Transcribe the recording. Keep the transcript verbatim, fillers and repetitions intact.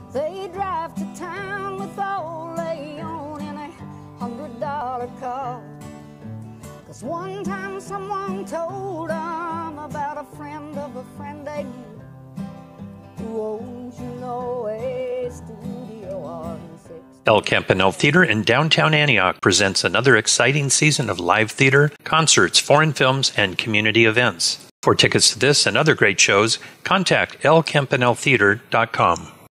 They drive to town with old Leon in a hundred dollar car. Cause one time someone told them about a friend of a friend they knew who owns, you know, a studio on six. El Campanil Theater in downtown Antioch presents another exciting season of live theater, concerts, foreign films, and community events. For tickets to this and other great shows, contact el campanil theater dot com.